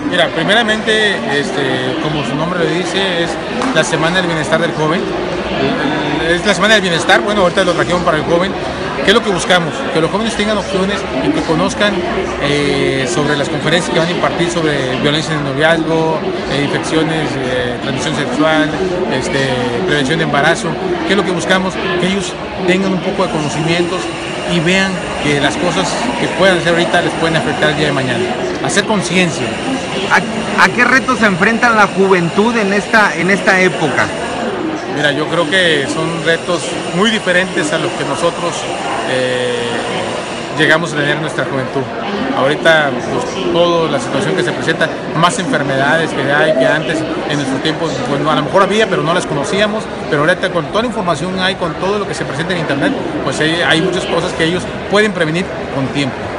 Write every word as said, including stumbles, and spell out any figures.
Mira, primeramente, este, como su nombre lo dice, es la Semana del Bienestar del Joven. Es la Semana del Bienestar, bueno, ahorita lo trajeron para el joven. ¿Qué es lo que buscamos? Que los jóvenes tengan opciones y que conozcan eh, sobre las conferencias que van a impartir sobre violencia en el noviazgo, eh, infecciones, eh, transmisión sexual, este, prevención de embarazo. ¿Qué es lo que buscamos? Que ellos tengan un poco de conocimientos y vean que las cosas que puedan hacer ahorita les pueden afectar el día de mañana. Hacer conciencia. ¿A, ¿A qué retos se enfrentan la juventud en esta, en esta época? Mira, yo creo que son retos muy diferentes a los que nosotros eh, llegamos a tener en nuestra juventud. Ahorita, pues, toda la situación que se presenta, más enfermedades que hay que antes, en nuestros tiempos, pues, a lo mejor había, pero no las conocíamos, pero ahorita con toda la información hay, con todo lo que se presenta en internet, pues hay, hay muchas cosas que ellos pueden prevenir con tiempo.